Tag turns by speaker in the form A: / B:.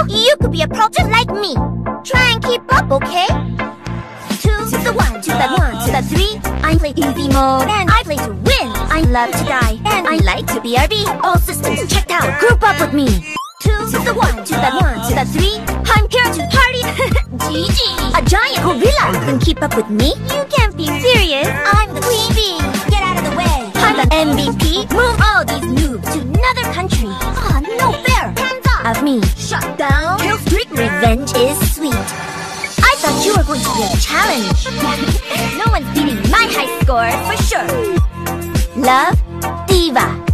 A: You could be a pro just like me. Try and keep up, okay? 2 to the 1, to the 1, to the 3. I play easy mode and I play to win. I love to die and I like to BRB. All systems checked out, group up with me. 2 to the 1, to the 1, to the 3. I'm here to party. GG. A giant gorilla can keep up with me. You can't be serious. I'm the queen bee. Get out of the way. I'm the MVP. Move all these noobs to another country. Ah, no fair. Hands off of me. Shut down. Kill streak. Revenge is sweet. I thought you were going to be a challenge. No one's beating my high score for sure. Love, D.va.